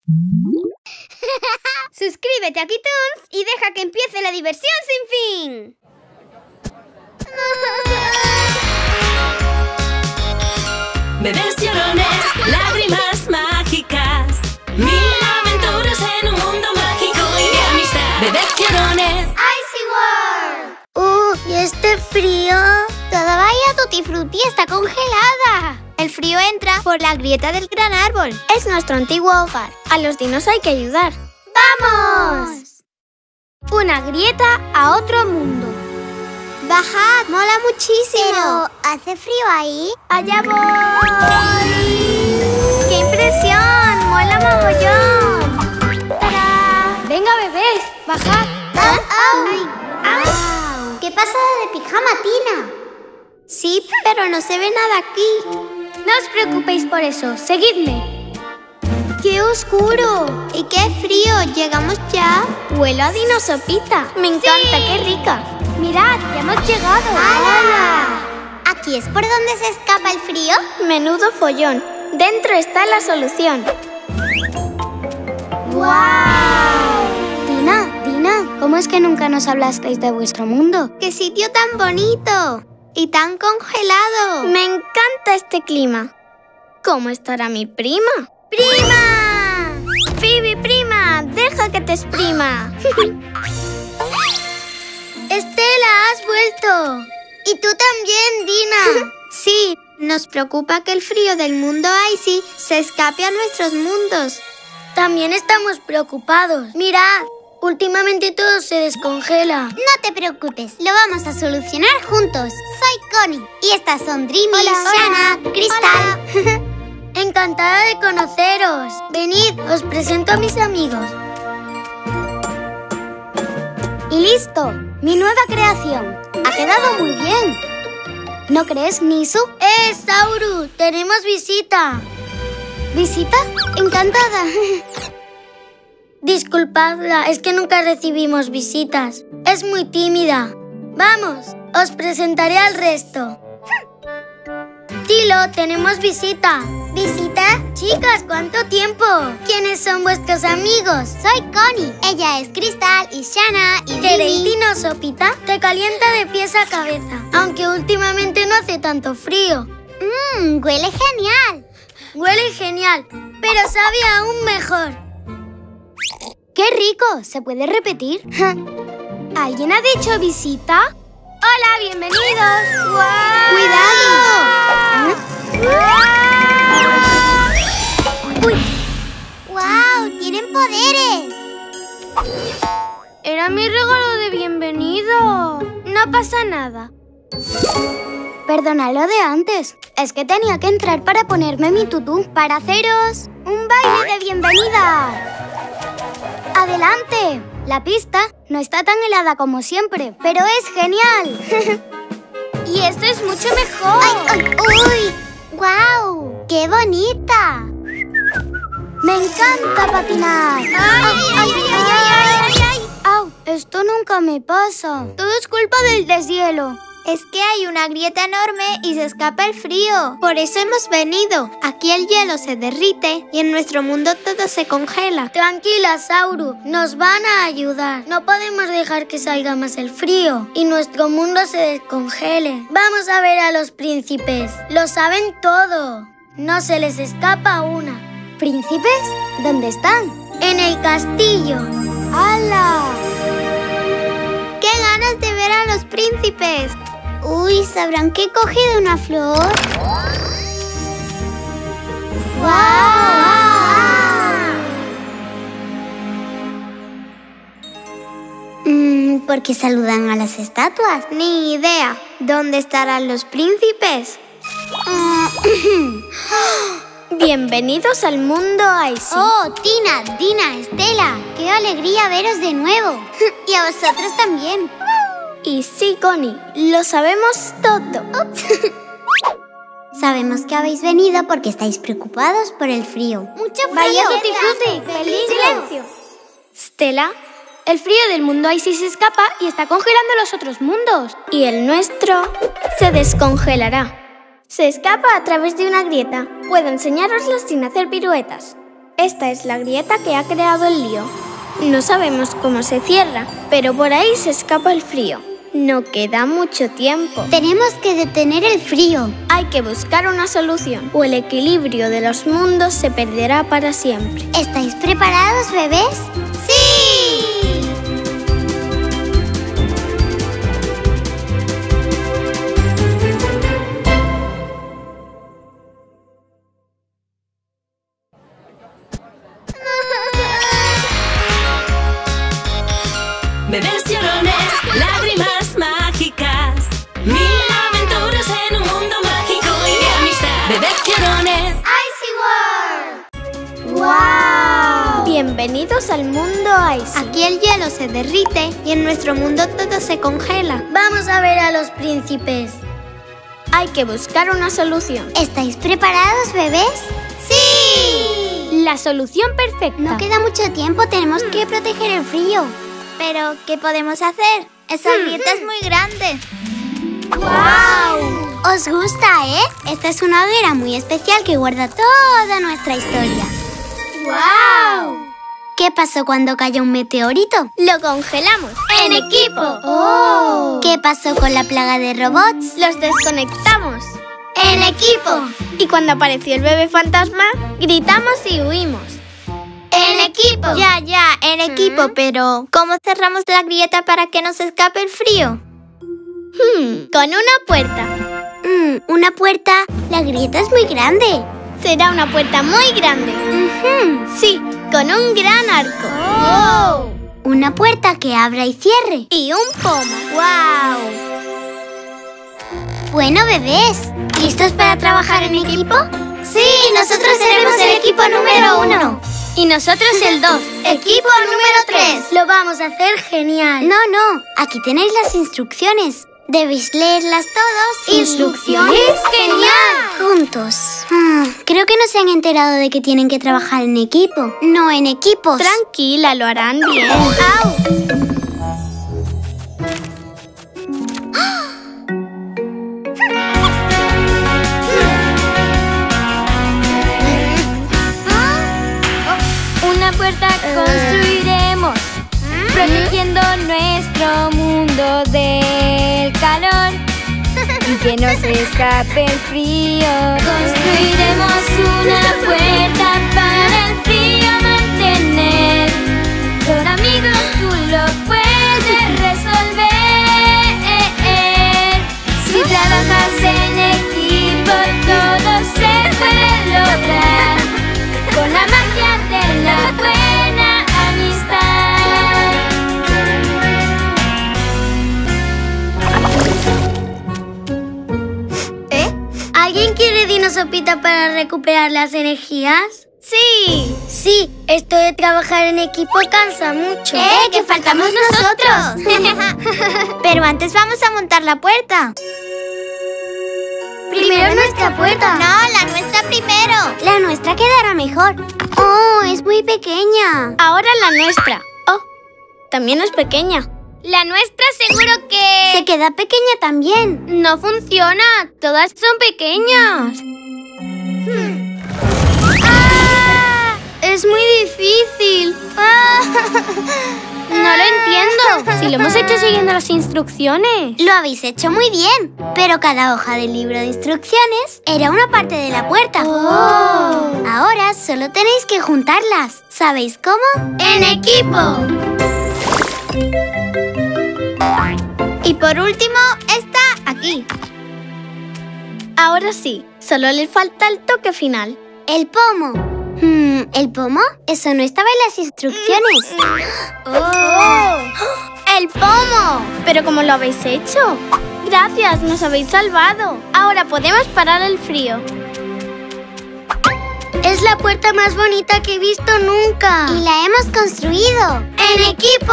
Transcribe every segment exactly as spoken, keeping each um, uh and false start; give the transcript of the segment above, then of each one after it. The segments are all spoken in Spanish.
Suscríbete a Kitoons y deja que empiece la diversión sin fin. Bebés llorones, lágrimas mágicas, mil aventuras en un mundo mágico y de amistad. Bebés llorones. Icy World. Uh, ¿y este frío? Toda Bahía Tutti Frutti está congelada. El frío entra por la grieta del gran árbol. Es nuestro antiguo hogar. A los dinos hay que ayudar. ¡Vamos! Una grieta a otro mundo. Bajad, mola muchísimo. Pero, ¿hace frío ahí? ¡Allá voy! ¡Qué impresión! ¡Mola mogollón! ¡Tará! Venga, bebés, bajad. ¡Oh, oh! Ay. Au. ¿Qué pasa de pijama, Tina? Sí, pero no se ve nada aquí. No os preocupéis por eso, seguidme. ¡Qué oscuro! Y qué frío, ¿llegamos ya? Huelo a dinosopita. Me encanta, Sí. qué rica. Mirad, ya hemos llegado. ¡Hala! ¿Aquí es por donde se escapa el frío? Menudo follón. Dentro está la solución. ¡Guau! Tina, Tina, ¿cómo es que nunca nos hablasteis de vuestro mundo? ¡Qué sitio tan bonito! Y tan congelado. Me encanta este clima. ¿Cómo estará mi prima? ¡Prima! ¡Phoebe, prima! ¡Deja que te exprima! ¡Estela, has vuelto! Y tú también, Dina. Sí, nos preocupa que el frío del mundo Icy se escape a nuestros mundos. También estamos preocupados. Mirad, últimamente todo se descongela. No te preocupes, lo vamos a solucionar juntos. Soy Connie y estas son Dreamy, Hola. Shanna, Crystal. Encantada de conoceros. Venid, os presento a mis amigos. Y listo, mi nueva creación. Ha quedado muy bien. ¿No crees, Nisu? ¡Eh, Sauru! ¡Tenemos visita! ¿Visita? Encantada. Disculpadla, es que nunca recibimos visitas. Es muy tímida. Vamos, os presentaré al resto. Tilo, tenemos visita. ¿Visita? Chicas, ¿cuánto tiempo? ¿Quiénes son vuestros amigos? Soy Connie. Ella es Crystal y Shanna y ¿Queréis Dreamy. dinosopita? Te calienta de pies a cabeza. Aunque últimamente no hace tanto frío. Mmm, huele genial. Huele genial, pero sabe aún mejor. ¡Qué rico! ¿Se puede repetir? ¿Alguien ha dicho visita? ¡Hola, bienvenidos! ¡Guau! ¡Cuidado! ¡Uy! ¡Wow! ¡Tienen poderes! Era mi regalo de bienvenido. No pasa nada. Perdona lo de antes. Es que tenía que entrar para ponerme mi tutú. Para haceros un baile de bienvenida. ¡Adelante! La pista no está tan helada como siempre, pero es genial. Y esto es mucho mejor. ¡Ay, ay, uy! ¡Guau! ¡Qué bonita! ¡Me encanta patinar! ¡Ay, ay, ay, ay, ay, ay, ay! ¡Au! Esto nunca me pasa. Todo es culpa del deshielo. Es que hay una grieta enorme y se escapa el frío. Por eso hemos venido. Aquí el hielo se derrite y en nuestro mundo todo se congela. Tranquila, Sauru. Nos van a ayudar. No podemos dejar que salga más el frío y nuestro mundo se descongele. Vamos a ver a los príncipes. Lo saben todo. No se les escapa una. ¿Príncipes? ¿Dónde están? En el castillo. ¡Hala! ¡Qué ganas de ver a los príncipes! Uy, ¿sabrán que he cogido una flor? ¡Guau! Mm, ¿por qué saludan a las estatuas? Ni idea. ¿Dónde estarán los príncipes? Bienvenidos al mundo Icy. ¡Oh, Tina, Dina, Estela! ¡Qué alegría veros de nuevo! Y a vosotros también. Y sí, Connie, lo sabemos todo. Sabemos que habéis venido porque estáis preocupados por el frío. ¡Mucho frío! ¡Vaya tutti frutti! ¡Silencio! Stella, el frío del mundo Icy se escapa y está congelando los otros mundos. Y el nuestro se descongelará. Se escapa a través de una grieta. Puedo enseñároslo sin hacer piruetas. Esta es la grieta que ha creado el lío. No sabemos cómo se cierra, pero por ahí se escapa el frío. No queda mucho tiempo. Tenemos que detener el frío. Hay que buscar una solución, o el equilibrio de los mundos se perderá para siempre. ¿Estáis preparados, bebés? ¡Sí! Bebés llorones, lágrimas mágicas, mil aventuras en un mundo mágico y de amistad. Bebés llorones, ¡Icy World! ¡Wow! Bienvenidos al mundo Icy. Aquí el hielo se derrite y en nuestro mundo todo se congela. Vamos a ver a los príncipes. Hay que buscar una solución. ¿Estáis preparados, bebés? ¡Sí! La solución perfecta. No queda mucho tiempo, tenemos que proteger el frío. Pero, ¿qué podemos hacer? Esa grieta es muy grande. ¡Wow! ¿Os gusta, eh? Esta es una hoguera muy especial que guarda toda nuestra historia. ¡Wow! ¿Qué pasó cuando cayó un meteorito? Lo congelamos. ¡En equipo! ¡Oh! ¿Qué pasó con la plaga de robots? Los desconectamos. ¡En equipo! Y cuando apareció el bebé fantasma, gritamos y huimos. ¡En equipo! Ya, ya, en equipo, ¿Mm? pero ¿cómo cerramos la grieta para que no se escape el frío? Hmm, con una puerta. Mm, ¿una puerta? La grieta es muy grande. Será una puerta muy grande. Uh-huh. Sí, con un gran arco. ¡Oh! Una puerta que abra y cierre. Y un pomo. ¡Wow! Bueno, bebés, ¿listos para trabajar en equipo? ¡Sí! ¡Nosotros seremos el equipo número uno! Y nosotros el dos. ¡Equipo número tres! Lo vamos a hacer genial. No, no, aquí tenéis las instrucciones. Debéis leerlas todos. ¿Instrucciones? ¡Genial! Juntos. Hmm, creo que no se han enterado de que tienen que trabajar en equipo. No en equipos. Tranquila, lo harán bien. ¡Au! Una puerta construiremos, protegiendo nuestro mundo del calor y que no se escape el frío. Construiremos una puerta para el frío mantener. Con amigos tú lo puedes resolver. Si trabajas en equipo todo se puede lograr. Con la magia de la buena amistad. ¿Eh? ¿Alguien quiere dinosopita para recuperar las energías? ¡Sí! Sí, esto de trabajar en equipo cansa mucho. ¡Eh, que faltamos nosotros! Pero antes vamos a montar la puerta. Primero nuestra puerta. No, la nuestra primero. La nuestra quedará mejor. Oh, es muy pequeña. Ahora la nuestra. Oh, también es pequeña. La nuestra seguro que... Se queda pequeña también. No funciona. Todas son pequeñas. Hmm. ¡Ah! Es muy difícil. ¡Ah! No lo entiendo. Si lo hemos hecho siguiendo las instrucciones. Lo habéis hecho muy bien. Pero cada hoja del libro de instrucciones era una parte de la puerta. Oh. Ahora solo tenéis que juntarlas. ¿Sabéis cómo? ¡En equipo! Y por último, está aquí. Ahora sí, solo le falta el toque final. El pomo. Hmm, ¿el pomo? Eso no estaba en las instrucciones. ¡Oh! ¡El pomo! ¿Pero cómo lo habéis hecho? Gracias, nos habéis salvado. Ahora podemos parar el frío. Es la puerta más bonita que he visto nunca. Y la hemos construido. ¡En equipo!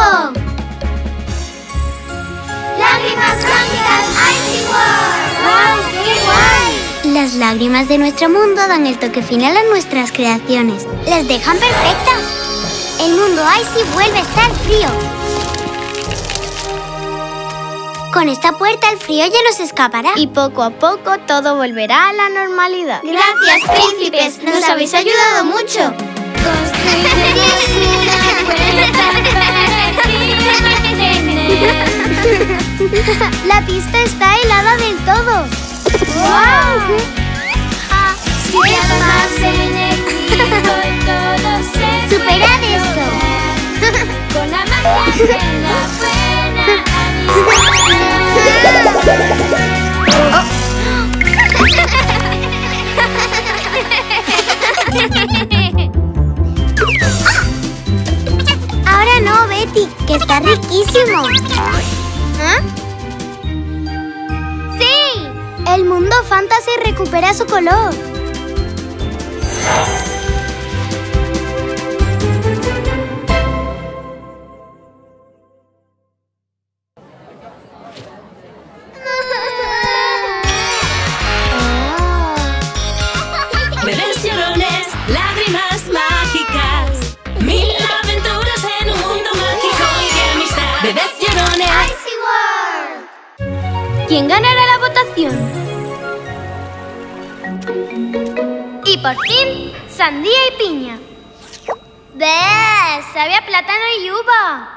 ¡Lágrimas mágicas Icy World! ¡Wow, qué guay! Las lágrimas de nuestro mundo dan el toque final a nuestras creaciones. ¡Las dejan perfectas! El mundo Icy vuelve a estar frío. Con esta puerta el frío ya no se escapará. Y poco a poco todo volverá a la normalidad. Gracias, príncipes. Nos habéis ayudado mucho. Con La pista está helada del todo. ¡Wow! Si más enemigo y todo se ¡Superad esto! con la magia de la buena Ahora no, Betty, que está riquísimo. ¿Ah? ¡Sí! El mundo fantasy recupera su color. Bebés llorones, lágrimas mágicas, mil aventuras en un mundo mágico y de amistad. Bebés llorones. ¿Quién ganará la votación? Y por fin, sandía y piña. ¡Ves! Sabe a plátano y uva.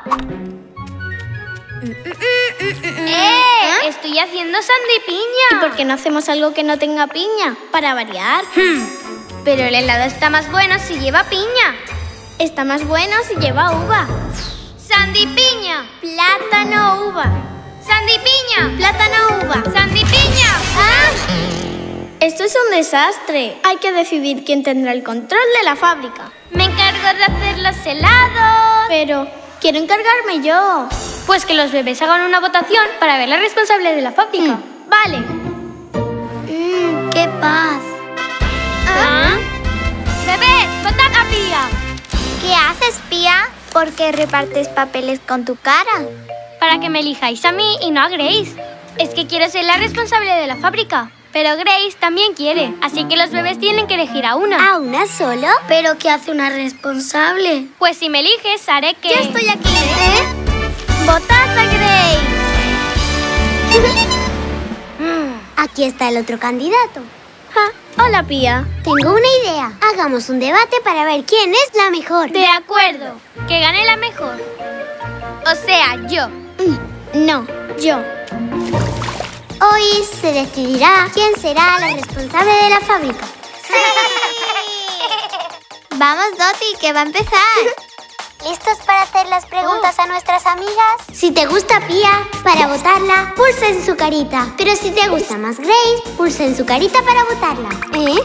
¡Eh! Estoy haciendo sandipiña. ¿Y por qué no hacemos algo que no tenga piña? Para variar. Hmm, Pero el helado está más bueno si lleva piña. Está más bueno si lleva uva. ¡Sandipiña! Plátano, uva. ¡Sandipiña! Plátano, uva. ¡Sandipiña! ¡Ah! Esto es un desastre. Hay que decidir quién tendrá el control de la fábrica. Me encargo de hacer los helados. Pero quiero encargarme yo. Pues que los bebés hagan una votación para ver la responsable de la fábrica. Mm, vale. Mmm, ¡qué paz! ¿Ah? ¡Bebés, votad a Pía! ¿Qué haces, Pía? ¿Por qué repartes papeles con tu cara? Para que me elijáis a mí y no a Grace. Es que quiero ser la responsable de la fábrica. Pero Grace también quiere, así que los bebés tienen que elegir a una. ¿A una solo? ¿Pero qué hace una responsable? Pues si me eliges, haré que... ¡Ya estoy aquí! ¿Eh? ¡Votad a Grace! Aquí está el otro candidato. Ah, hola, Pía. Tengo una idea. Hagamos un debate para ver quién es la mejor. De acuerdo, que gane la mejor. O sea, yo. No, yo. Hoy se decidirá quién será la responsable de la fábrica. ¡Sí! Vamos, Doti, que va a empezar. ¿Listos para hacer las preguntas a nuestras amigas? Si te gusta Pía, para votarla, pulsa en su carita. Pero si te gusta más Grace, pulsa en su carita para votarla. ¿Eh?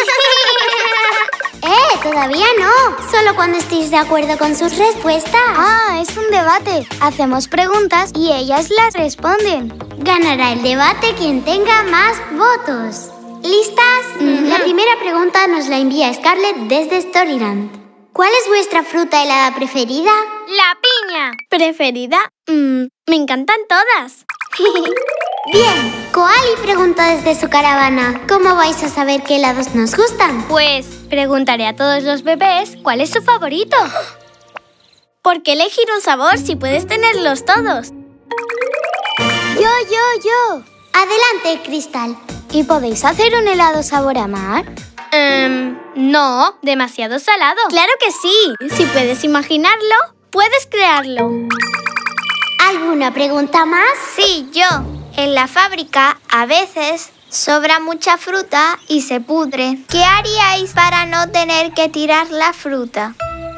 ¡Eh! Todavía no. Solo cuando estéis de acuerdo con sus respuestas. Ah, es un debate. Hacemos preguntas y ellas las responden. Ganará el debate quien tenga más votos. ¿Listas? Uh-huh. La primera pregunta nos la envía Scarlett desde Storyland. ¿Cuál es vuestra fruta helada preferida? ¡La piña! ¿Preferida? Mm, me encantan todas. Bien, Koali pregunta desde su caravana. ¿Cómo vais a saber qué helados nos gustan? Pues preguntaré a todos los bebés cuál es su favorito. ¿Por qué elegir un sabor si puedes tenerlos todos? Yo, yo, yo. Adelante, Cristal. ¿Y podéis hacer un helado sabor a mar? Um, no, demasiado salado. Claro que sí. Si puedes imaginarlo, puedes crearlo. ¿Alguna pregunta más? Sí, yo. En la fábrica, a veces, sobra mucha fruta y se pudre. ¿Qué haríais para no tener que tirar la fruta?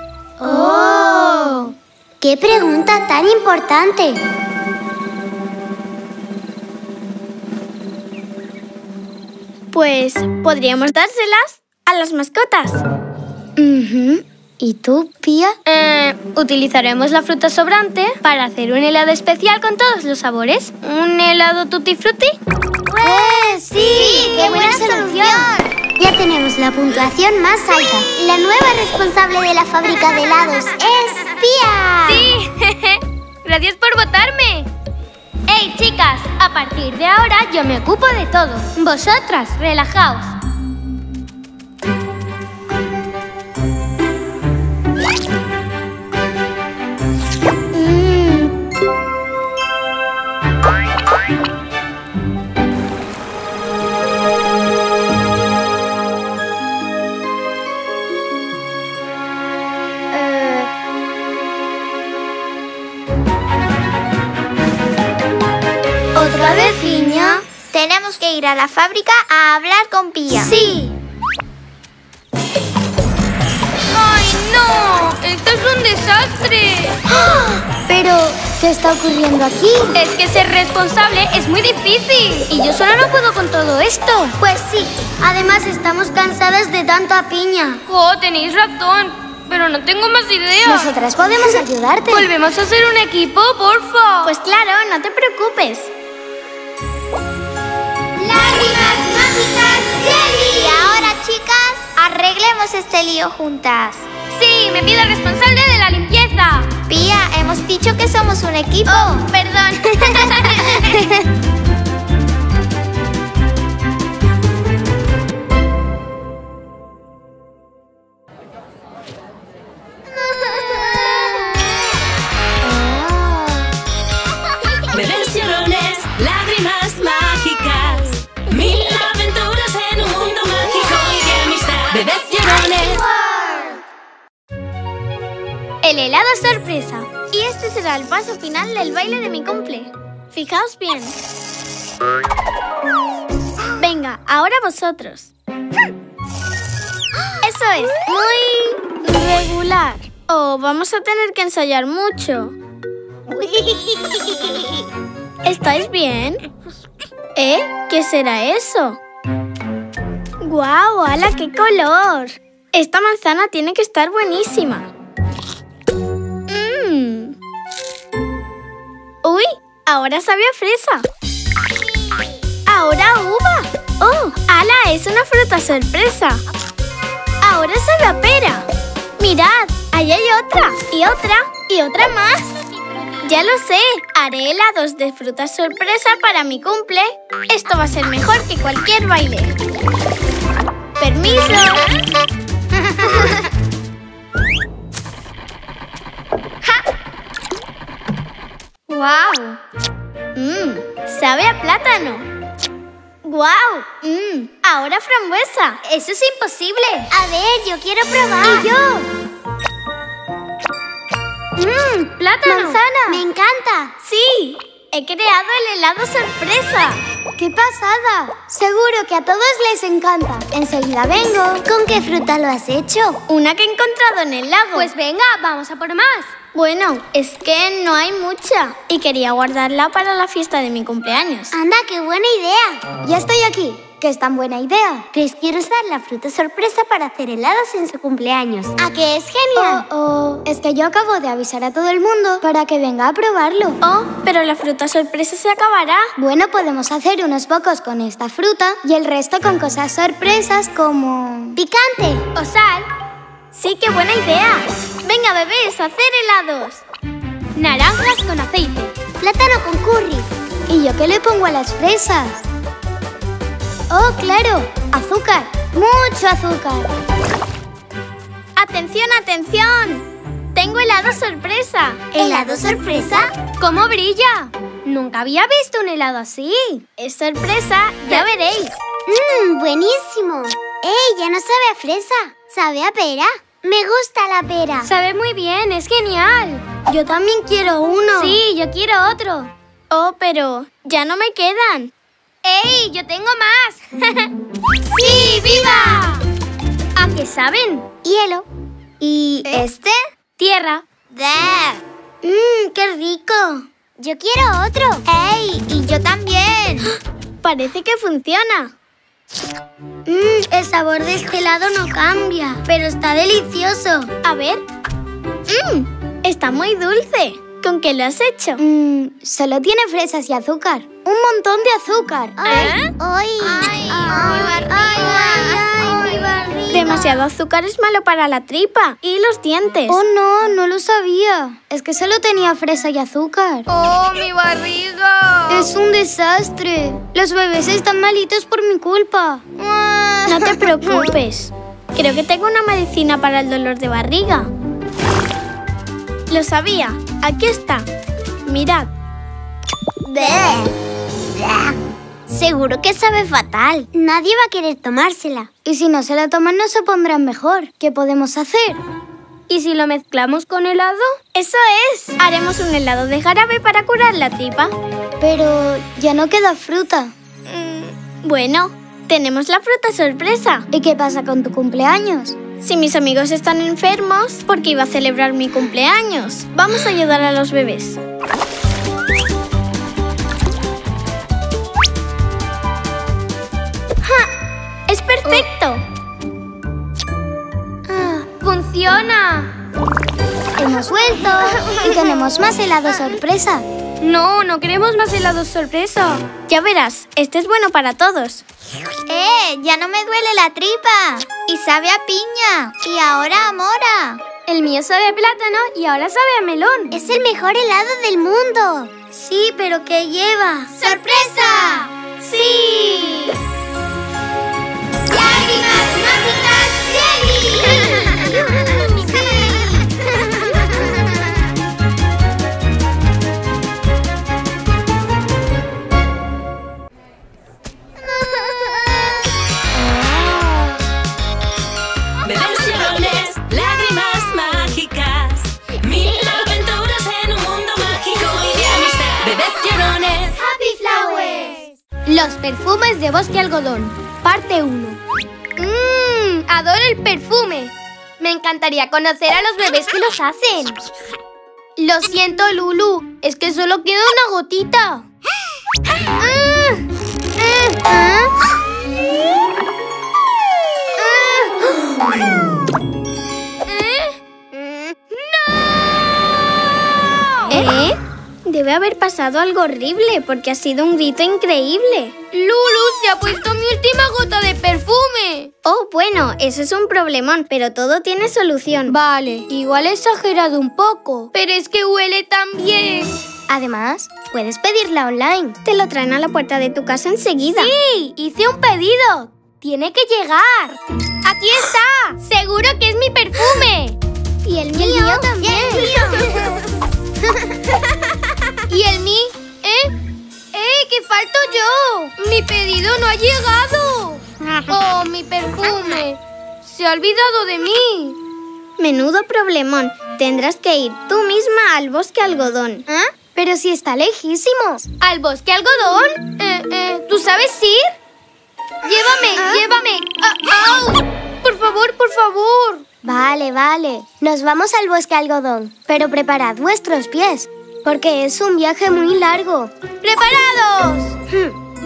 ¡Oh! ¡Qué pregunta tan importante! Pues podríamos dárselas a las mascotas. Uh-huh. ¿Y tú, Pía? Eh, utilizaremos la fruta sobrante para hacer un helado especial con todos los sabores. ¿Un helado tutti frutti? ¡Pues sí! ¡Sí! ¡Qué buena solución! Ya tenemos la puntuación más alta. La nueva responsable de la fábrica de helados es Pía. ¡Sí! ¡Gracias por votarme! ¡Hey, chicas! A partir de ahora yo me ocupo de todo. Vosotras, relajaos. Tenemos que ir a la fábrica a hablar con Pía. ¡Sí! ¡Ay, no! ¡Esto es un desastre! Pero, ¿qué está ocurriendo aquí? Es que ser responsable es muy difícil. Y yo sola no puedo con todo esto. Pues sí, además estamos cansadas de tanta piña. Oh, tenéis razón. Pero no tengo más ideas. Nosotras podemos ayudarte. ¿Volvemos a ser un equipo, porfa? Pues claro, no te preocupes. ¡Lágrimas mágicas Jelly! Y ahora, chicas, arreglemos este lío juntas. Sí, me pido responsable de la limpieza. Pía, hemos dicho que somos un equipo. Oh, perdón. Bebés llorones, lágrimas mágicas. Mil aventuras en un mundo mágico y de amistad. Bebés llorones. El helado sorpresa. Y este será el paso final del baile de mi cumple. Fijaos bien. Venga, ahora vosotros. Eso es, muy regular. Oh, vamos a tener que ensayar mucho. ¿Estáis bien? ¿Eh? ¿Qué será eso? ¡Guau! ¡Hala, qué color! Esta manzana tiene que estar buenísima. Mmm. ¡Uy! Ahora sabe a fresa. ¡Ahora uva! ¡Oh! ¡Hala! Es una fruta sorpresa. Ahora sabe a pera. ¡Mirad! Ahí hay otra, y otra, y otra más. Ya lo sé, haré helados de fruta sorpresa para mi cumple. Esto va a ser mejor que cualquier baile. ¡Permiso! ¡Guau! Mmm, sabe a plátano. ¡Guau! Mmm, ahora frambuesa. Eso es imposible. A ver, yo quiero probar. Y yo. Mmm, plátano. Manzana. Me encanta. Sí, he creado el helado sorpresa. ¡Qué pasada! Seguro que a todos les encanta. Enseguida vengo. ¿Con qué fruta lo has hecho? Una que he encontrado en el lago. Pues venga, vamos a por más. Bueno, es que no hay mucha y quería guardarla para la fiesta de mi cumpleaños. Anda, qué buena idea. Ya estoy aquí, que es tan buena idea. Grace quiere usar la fruta sorpresa para hacer helados en su cumpleaños. ¿A que es genial? Oh, oh, es que yo acabo de avisar a todo el mundo para que venga a probarlo. Oh, pero la fruta sorpresa se acabará. Bueno, podemos hacer unos pocos con esta fruta y el resto con cosas sorpresas como... ¡Picante! o sal. Sí, qué buena idea. Venga, bebés, a hacer helados. Naranjas con aceite. Plátano con curry. ¿Y yo qué le pongo a las fresas? ¡Oh, claro! ¡Azúcar! ¡Mucho azúcar! ¡Atención, atención! ¡Tengo helado sorpresa! ¿Helado sorpresa? ¿Cómo brilla? Nunca había visto un helado así. Es sorpresa, ya veréis. ¡Mmm, buenísimo! ¡Ey, ya no sabe a fresa! ¡Sabe a pera! ¡Me gusta la pera! Sabe muy bien, es genial. Yo también quiero uno. Sí, yo quiero otro. Oh, pero ya no me quedan. ¡Ey, yo tengo más! ¡Sí, viva! ¿A qué saben? Hielo. ¿Y este? Tierra. ¡Mmm, qué rico! Yo quiero otro. ¡Ey! ¡Y yo también! Parece que funciona. Mmm, el sabor de este helado no cambia, pero está delicioso. A ver. Mmm, está muy dulce. ¿Con qué lo has hecho? Mmm, solo tiene fresas y azúcar. Un montón de azúcar. ¡Ay! ¡Ay! ¡Ay, ay, mi barriga! ay, ay, mi barriga! Demasiado azúcar es malo para la tripa y los dientes. Oh, no, no lo sabía. Es que solo tenía fresa y azúcar. ¡Oh, mi barriga! Es un desastre. Los bebés están malitos por mi culpa. No te preocupes. Creo que tengo una medicina para el dolor de barriga. Lo sabía. Aquí está. Mirad. Seguro que sabe fatal. Nadie va a querer tomársela. Y si no se la toman, no se pondrán mejor. ¿Qué podemos hacer? ¿Y si lo mezclamos con helado? ¡Eso es! Haremos un helado de jarabe para curar la tripa. Pero ya no queda fruta. Bueno, tenemos la fruta sorpresa. ¿Y qué pasa con tu cumpleaños? Si mis amigos están enfermos, porque iba a celebrar mi cumpleaños. Vamos a ayudar a los bebés. ¡Ja! ¡Es perfecto! Ah, ¡funciona! Hemos vuelto y tenemos más helado sorpresa. No, no queremos más helados sorpresa. Ya verás, este es bueno para todos. ¡Eh! Ya no me duele la tripa. Y sabe a piña. Y ahora a mora. El mío sabe a plátano y ahora sabe a melón. Es el mejor helado del mundo. Sí, pero ¿qué lleva? ¡Sorpresa! ¡Sí! ¡Lágrimas mágicas Jelly! Bebés llorones, lágrimas mágicas. Mil aventuras en un mundo mágico y de amistad. Bebés llorones. ¡Happy Flowers! Los perfumes de Bosque Algodón, parte uno. Mmm, adoro el perfume. Me encantaría conocer a los bebés que los hacen. Lo siento, Lulu, es que solo queda una gotita. Ah, ah, ah. ¿Eh? Debe haber pasado algo horrible porque ha sido un grito increíble. Lulu, se ha puesto mi última gota de perfume. Oh, bueno, eso es un problemón, pero todo tiene solución. Vale, igual he exagerado un poco, pero es que huele tan bien. Además, puedes pedirla online. Te lo traen a la puerta de tu casa enseguida. Sí, hice un pedido. Tiene que llegar. ¡Aquí está! ¡Seguro que es mi perfume! Y el mío, el mío también. ¿Y el mí? ¿Eh? ¡Eh, que falto yo! ¡Mi pedido no ha llegado! ¡Oh, mi perfume! ¡Se ha olvidado de mí! Menudo problemón. Tendrás que ir tú misma al Bosque Algodón. ¿Ah? Pero si está lejísimo. ¿Al Bosque Algodón? Eh, eh, ¿Tú sabes ir? ¡Llévame, ¿Ah? llévame! Ah, ¡au! ¡Por favor, por favor! Vale, vale. Nos vamos al Bosque Algodón. Pero preparad vuestros pies, porque es un viaje muy largo. ¡Preparados! Hmm.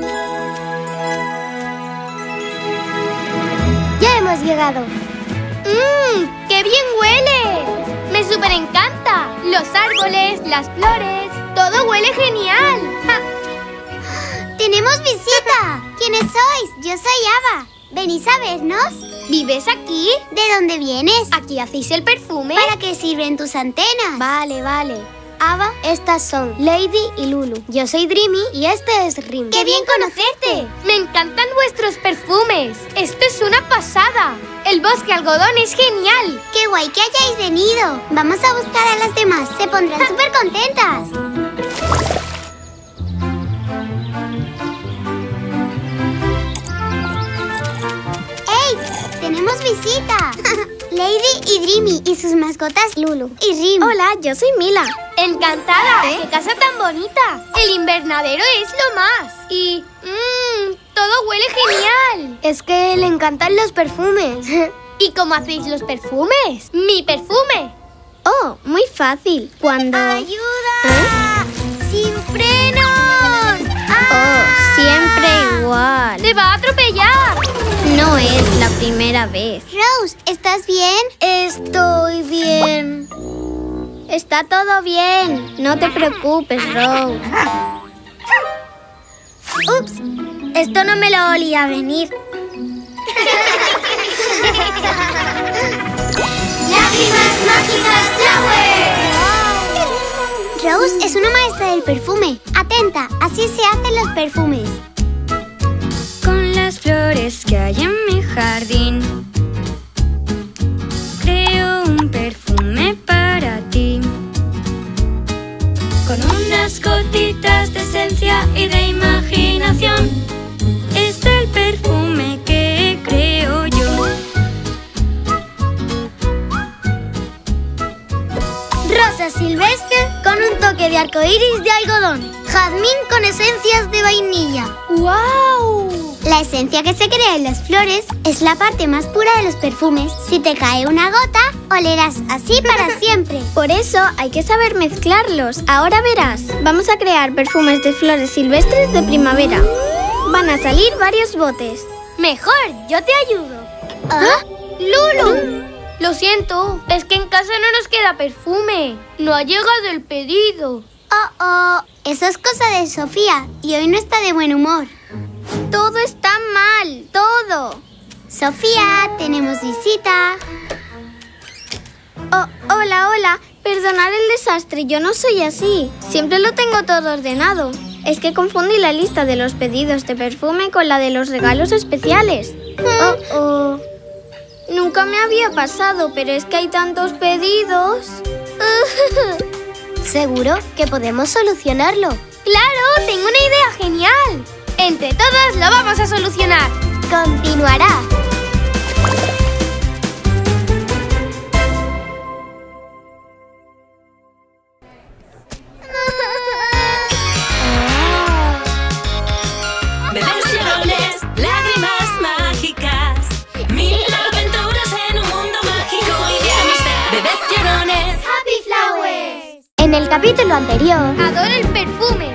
Ya hemos llegado. ¡Mmm! ¡Qué bien huele! ¡Me súper encanta! Los árboles, las flores, todo huele genial. ¡Ja! ¡Tenemos visita! ¿Quiénes sois? Yo soy Ava. ¿Venís a vernos? ¿Vives aquí? ¿De dónde vienes? ¿Aquí hacéis el perfume? ¿Para qué sirven tus antenas? Vale, vale. Ava, estas son Lady y Lulu. Yo soy Dreamy y este es Rim. ¡Qué bien conocerte! ¡Me encantan vuestros perfumes! ¡Esto es una pasada! ¡El Bosque Algodón es genial! ¡Qué guay que hayáis venido! Vamos a buscar a las demás. Se pondrán súper contentas. ¡Ey! ¡Tenemos visita! Lady y Dreamy y sus mascotas Lulu y Rim. Hola, yo soy Mila. ¡Encantada! ¿Eh? ¡Qué casa tan bonita! El invernadero es lo más. Y... mmm, todo huele genial. Es que le encantan los perfumes. ¿Y cómo hacéis los perfumes? ¡Mi perfume! Oh, muy fácil. Cuando... ¡Ayuda! ¿Eh? ¡Sin frenos! Oh, siempre igual. ¡Te va a atropellar! No es la primera vez. Rose, ¿estás bien? Estoy bien. Está todo bien. No te preocupes, Rose. Ups, esto no me lo olía venir. ¡Lágrimas mágicas Flowers! Rose es una maestra del perfume. Atenta, así se hacen los perfumes. Con las flores que hay en mi jardín, creo un perfume para ti. Con unas gotitas de esencia y de imaginación, es el perfume que creo yo. Rosa silvestre con un toque de arcoíris de algodón. Jazmín con esencias de vainilla. ¡Guau! La esencia que se crea en las flores es la parte más pura de los perfumes. Si te cae una gota, olerás así para siempre. Por eso hay que saber mezclarlos. Ahora verás. Vamos a crear perfumes de flores silvestres de primavera. Van a salir varios botes. Mejor, yo te ayudo. ¿Ah? ¡Lulu! Lo siento, es que en casa no nos queda perfume. No ha llegado el pedido. Oh, oh, eso es cosa de Sofía y hoy no está de buen humor. Todo está mal, todo. Sofía, tenemos visita. Oh, hola, hola. Perdonad el desastre, yo no soy así. Siempre lo tengo todo ordenado. Es que confundí la lista de los pedidos de perfume con la de los regalos especiales. Oh, oh. Nunca me había pasado, pero es que hay tantos pedidos. Seguro que podemos solucionarlo. ¡Claro! ¡Tengo una idea genial! Entre todos lo vamos a solucionar. Continuará. Bebés llorones, lágrimas mágicas, mil aventuras en un mundo mágico y de amistad. Bebés llorones, Happy Flowers. En el capítulo anterior, Adoro el perfume.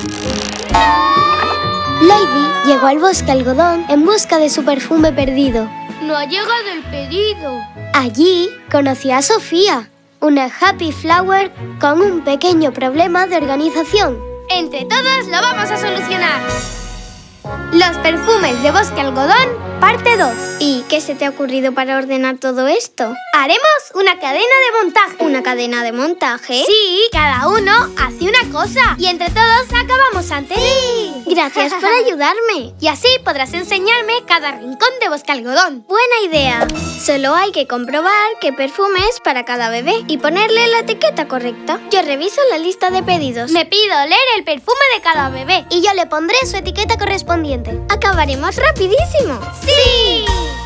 Lady llegó al bosque algodón en busca de su perfume perdido. No ha llegado el pedido. Allí conoció a Sofía, una Happy Flower con un pequeño problema de organización. Entre todos lo vamos a solucionar. Los perfumes de bosque algodón, parte dos. ¿Y qué se te ha ocurrido para ordenar todo esto? Haremos una cadena de montaje. ¿Una cadena de montaje? Sí, cada uno hace una cosa y entre todos acabamos antes. Sí. Gracias por ayudarme. Y así podrás enseñarme cada rincón de bosque algodón. Buena idea. Solo hay que comprobar qué perfume es para cada bebé y ponerle la etiqueta correcta. Yo reviso la lista de pedidos. Me pido oler el perfume de cada bebé. Y yo le pondré su etiqueta correspondiente. Acabaremos rapidísimo. ¡Sí!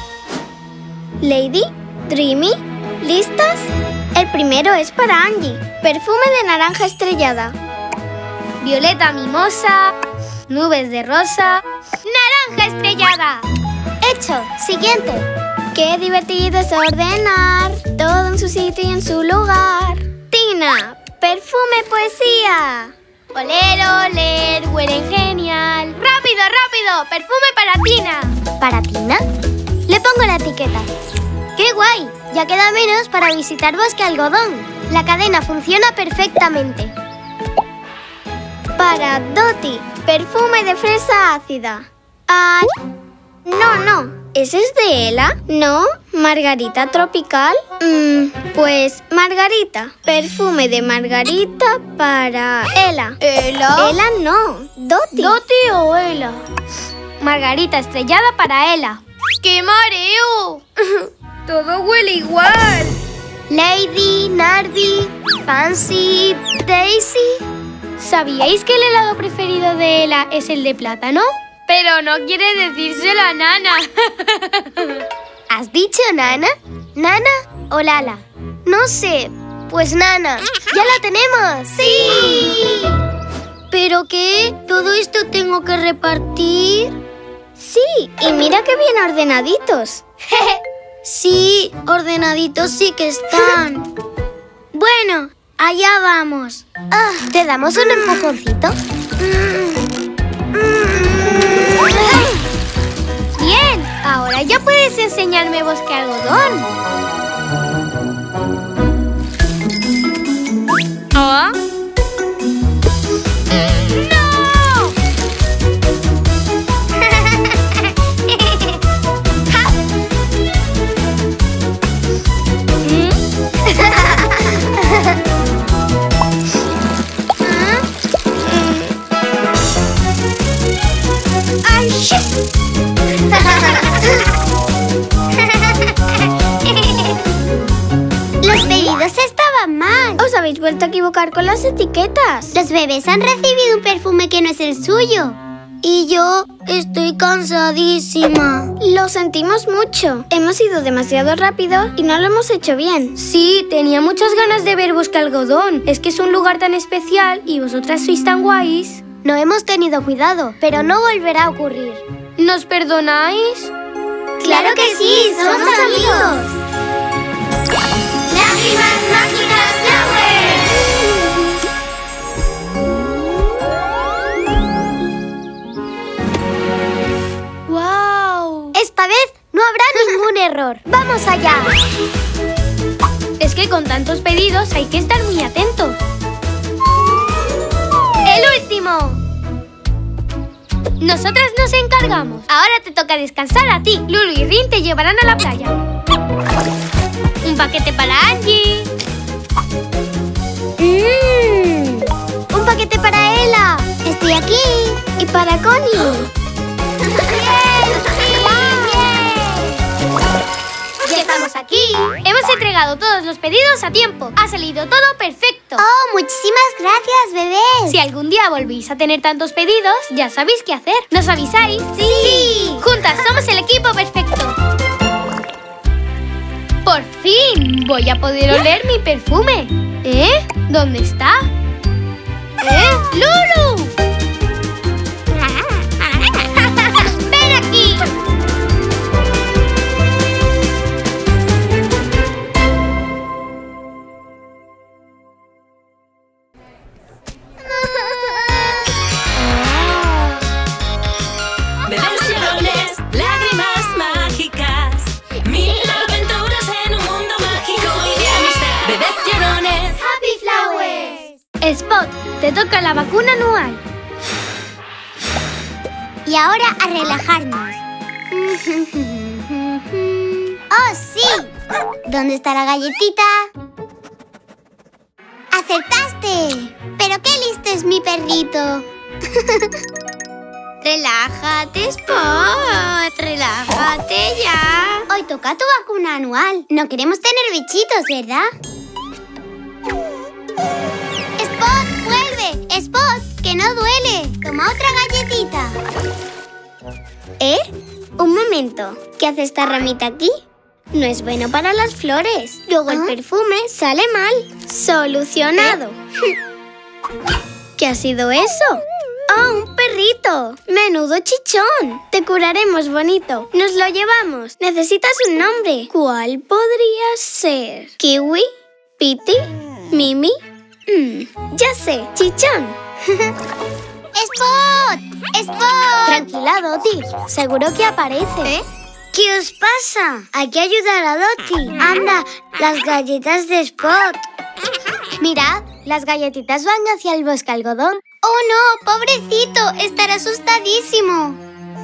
Lady, Dreamy, ¿listas? El primero es para Angie. Perfume de naranja estrellada. Violeta mimosa. Nubes de rosa. ¡Naranja estrellada! Hecho. Siguiente. ¡Qué divertido es ordenar! Todo en su sitio y en su lugar. Tina, perfume poesía. Oler, oler, huelen genial. ¡Rápido, rápido! ¡Perfume para Tina! ¿Para Tina? Le pongo la etiqueta. ¡Qué guay! Ya queda menos para visitar bosque algodón. La cadena funciona perfectamente. Para Dottie, perfume de fresa ácida. Ah, no, no. ¿Ese es de Ela? ¿No? ¿Margarita tropical? Mm, pues Margarita. Perfume de Margarita para Ela. ¿Ela? Ela no. Dottie. ¿Dottie o Ela? Margarita estrellada para Ela. ¡Qué mareo! Todo huele igual. Lady, Nardi, Fancy, Daisy. ¿Sabíais que el helado preferido de Ela es el de plátano? Pero no quiere decírselo a Nana. ¿Has dicho Nana? ¿Nana o Lala? No sé. Pues Nana. ¡Ya la tenemos! ¡Sí! ¿Pero qué? ¿Todo esto tengo que repartir? Sí, y mira qué bien ordenaditos. Sí, ordenaditos sí que están. Bueno, allá vamos. Ah, ¿te damos un empujoncito? Bien, ahora ya puedes enseñarme bosque algodón. ¿Ah? ¡No! ¡Ay, shit! Los pedidos estaban mal. Os habéis vuelto a equivocar con las etiquetas. Los bebés han recibido un perfume que no es el suyo. Y yo estoy cansadísima. Lo sentimos mucho. Hemos ido demasiado rápido y no lo hemos hecho bien. Sí, tenía muchas ganas de ver Bosque Algodón. Es que es un lugar tan especial y vosotras sois tan guays. No hemos tenido cuidado, pero no volverá a ocurrir. ¿Nos perdonáis? ¡Claro que sí! ¡Somos amigos! ¡Lágrimas mágicas Flower! ¡Wow! Esta vez no habrá ningún error. ¡Vamos allá! Es que con tantos pedidos hay que estar muy atentos. ¡El último! Nosotras nos encargamos. Ahora te toca descansar a ti. Lulu y Rin te llevarán a la playa. Un paquete para Angie. Mm, un paquete para Ella. Estoy aquí. Y para Connie. Ya estamos aquí. Hemos entregado todos los pedidos a tiempo. Ha salido todo perfecto. ¡Oh, muchísimas gracias, bebés! Si algún día volvéis a tener tantos pedidos, ya sabéis qué hacer. ¿Nos avisáis? ¡Sí! sí. Juntas somos el equipo perfecto. ¡Por fin! Voy a poder oler mi perfume. ¿Eh? ¿Dónde está? ¿Eh? ¡Lulu! ¡Ven aquí! Bebés llorones, lágrimas mágicas. Mil aventuras en un mundo mágico y de amistad. Bebés llorones. ¡Happy Flowers! Spot, te toca la vacuna anual. Y ahora a relajarnos. ¡Oh, sí! ¿Dónde está la galletita? ¡Acertaste! ¡Pero qué listo es mi perrito! Relájate, Spot. Relájate ya. Hoy toca tu vacuna anual. No queremos tener bichitos, ¿verdad? ¡Spot, vuelve! ¡Spot, que no duele! Toma otra galletita. ¿Eh? Un momento. ¿Qué hace esta ramita aquí? No es bueno para las flores. Luego el ¿Ah? perfume sale mal. Solucionado. ¿Qué ha sido eso? ¡Oh, un perrito! ¡Menudo chichón! Te curaremos, bonito. Nos lo llevamos. Necesitas un nombre. ¿Cuál podría ser? ¿Kiwi? ¿Piti? ¿Mimi? Mm, ya sé, chichón. ¡Spot! ¡Spot! Tranquila, Doti. Seguro que aparece. ¿Eh? ¿Qué os pasa? Hay que ayudar a Doti. Anda, las galletas de Spot. Mirad, las galletitas van hacia el bosque algodón. ¡Oh, no! ¡Pobrecito! Estará asustadísimo.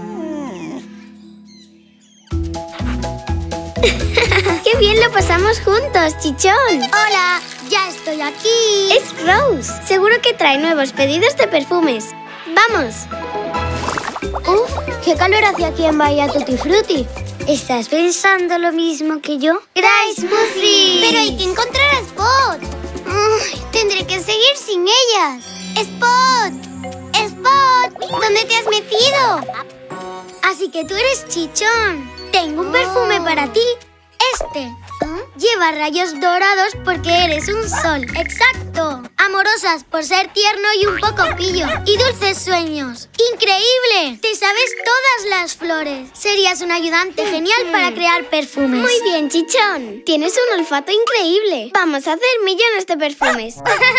¡Qué bien lo pasamos juntos, chichón! ¡Hola! ¡Ya estoy aquí! Es Rose. Seguro que trae nuevos pedidos de perfumes. ¡Vamos! ¡Uf! ¡Qué calor hace aquí en Bahía Tutti Frutti! ¿Estás pensando lo mismo que yo? ¡Grace Smoothie! Pero hay que encontrar a Spot. Uy, tendré que seguir sin ellas. ¡Spot! ¡Spot! ¿Dónde te has metido? Así que tú eres chichón. Tengo un perfume Oh. para ti. Este. ¿Ah? Lleva rayos dorados porque eres un sol. ¡Exacto! Amorosas por ser tierno y un poco pillo. Y dulces sueños. ¡Increíble! Te sabes todas las flores. Serías un ayudante genial para crear perfumes. Muy bien, chichón. Tienes un olfato increíble. Vamos a hacer millones de perfumes.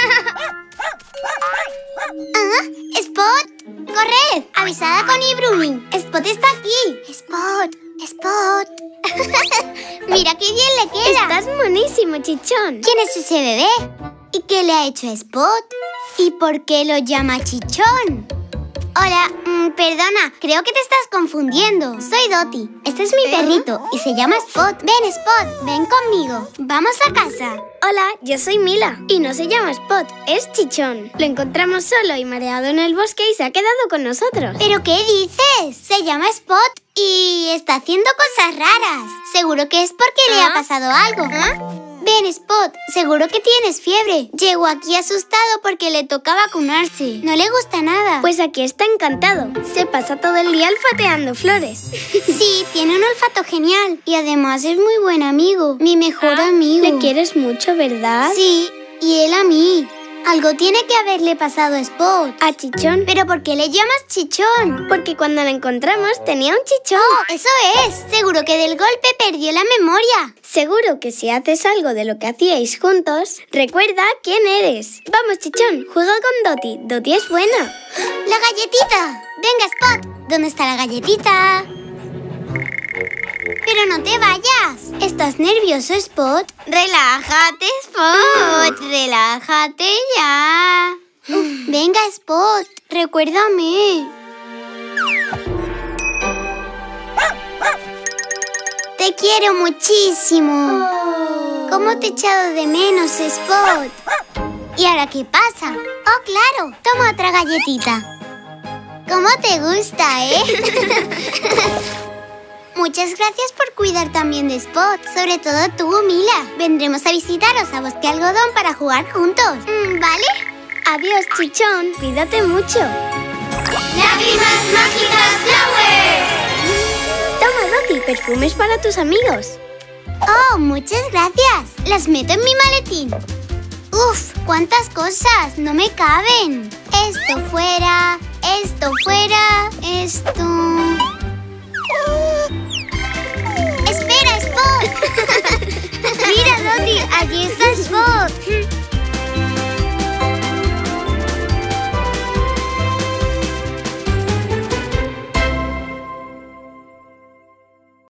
¿Ah? ¡Spot! ¡Corred! Avisad a Connie y Bruning. Spot está aquí. Spot, Spot. Mira qué bien le queda. Estás monísimo, chichón. ¿Quién es ese bebé? ¿Y qué le ha hecho a Spot? ¿Y por qué lo llama chichón? Hola, mm, perdona, creo que te estás confundiendo. Soy Doti. Este es mi perrito y se llama Spot. Ven, Spot, ven conmigo. Vamos a casa. Hola, yo soy Mila y no se llama Spot, es Chichón. Lo encontramos solo y mareado en el bosque y se ha quedado con nosotros. ¿Pero qué dices? Se llama Spot y está haciendo cosas raras. Seguro que es porque le ha pasado algo. ¿Ah? Ven, Spot, seguro que tienes fiebre. Llegó aquí asustado porque le toca vacunarse. No le gusta nada. Pues aquí está encantado. Se pasa todo el día olfateando flores. Sí, tiene un olfato genial y además es muy buen amigo. Mi mejor amigo. Le quieres mucho, ¿verdad? Sí, y él a mí. Algo tiene que haberle pasado a Spot. ¿A Chichón? ¿Pero por qué le llamas Chichón? Porque cuando la encontramos tenía un chichón. ¡Oh, eso es! Seguro que del golpe perdió la memoria. Seguro que si haces algo de lo que hacíais juntos, recuerda quién eres. Vamos, Chichón, juega con Dotty. Dotty es buena. ¡La galletita! Venga, Spot. ¿Dónde está la galletita? Pero no te vayas. ¿Estás nervioso, Spot? Relájate, Spot. Relájate ya. Venga, Spot. Recuérdame. Te quiero muchísimo. ¿Cómo te he echado de menos, Spot? ¿Y ahora qué pasa? Oh, claro. Toma otra galletita. ¿Cómo te gusta, eh? Muchas gracias por cuidar también de Spot. Sobre todo tú, Mila. Vendremos a visitaros a Bosque Algodón para jugar juntos. ¿Vale? Adiós, Chichón. Cuídate mucho. ¡Lágrimas mágicas Flower! Toma, Dotty, perfumes para tus amigos. Oh, muchas gracias. Las meto en mi maletín. Uf, cuántas cosas. No me caben. Esto fuera, esto fuera, esto... ¡Espera, Spot! Mira, Dotty, aquí está Spot.